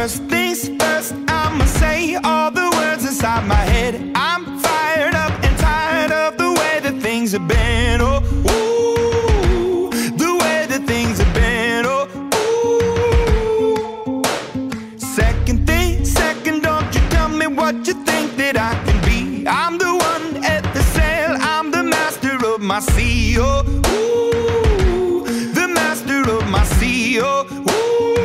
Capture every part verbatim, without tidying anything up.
First things first, I'ma say all the words inside my head. I'm fired up and tired of the way that things have been. Oh, ooh, the way that things have been. Oh, ooh. Second thing, second, don't you tell me what you think that I can be. I'm the one at the sail, I'm the master of my sea. Oh, ooh, the master of my sea. Oh, ooh.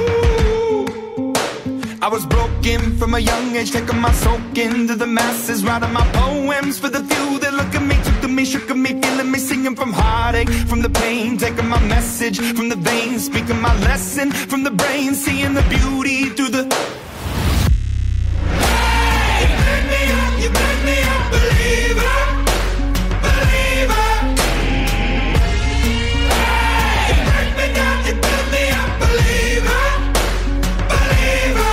I was broken from a young age, taking my soak into the masses, writing my poems for the few that look at me, took to me, shook at me, feeling me, singing from heartache, from the pain, taking my message from the veins, speaking my lesson from the brain, seeing the beauty through the... Hey, you make me up, you make me a believer, believer. Hey, you break me down, you build me up, believer, believer.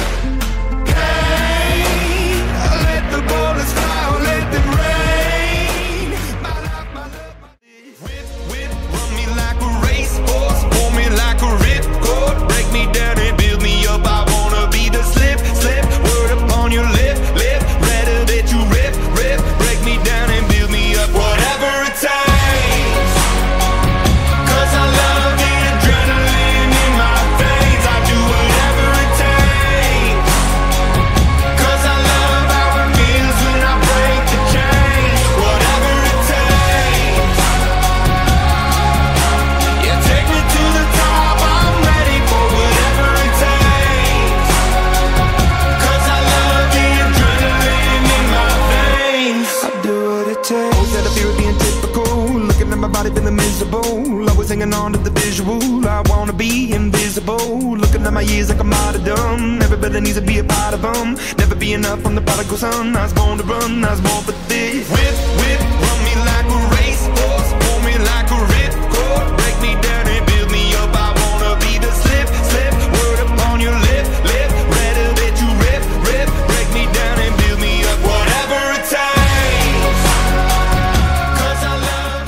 Hanging on to the visual, I wanna be invisible. Looking at my years like I'm out of dumb. Everybody needs to be a part of them. Never be enough on the prodigal son. I was born to run, I was born for this. Whip, whip, run me like a racehorse, pull me like a ripcord, break me down and build me up. I wanna be the slip, slip, word upon your lip, lip, rather that you rip, rip, break me down and build me up. Whatever it takes, 'cause I love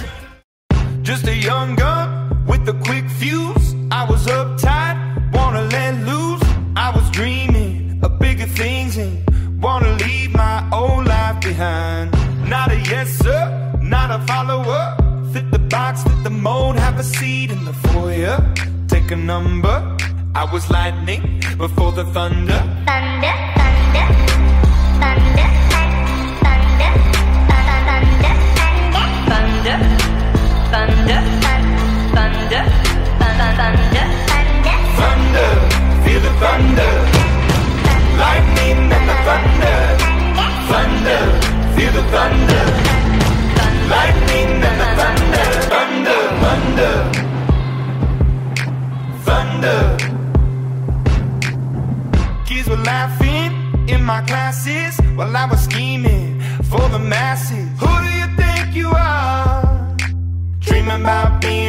it. Just a young gun with a quick fuse. I was uptight, wanna let loose. I was dreaming of bigger things and wanna leave my old life behind. Not a yes sir, not a follower. Fit the box, fit the mold, have a seat in the foyer. Take a number, I was lightning before the thunder. Thunder, thunder, thunder, thunder, thunder, thunder, thunder, thunder, thunder, thunder, thunder, feel the thunder, lightning and the thunder, thunder, feel the thunder, lightning and the thunder, thunder, thunder, thunder. Kids were laughing in my classes while I was scheming for the masses. Who do you think you are? Dreaming about being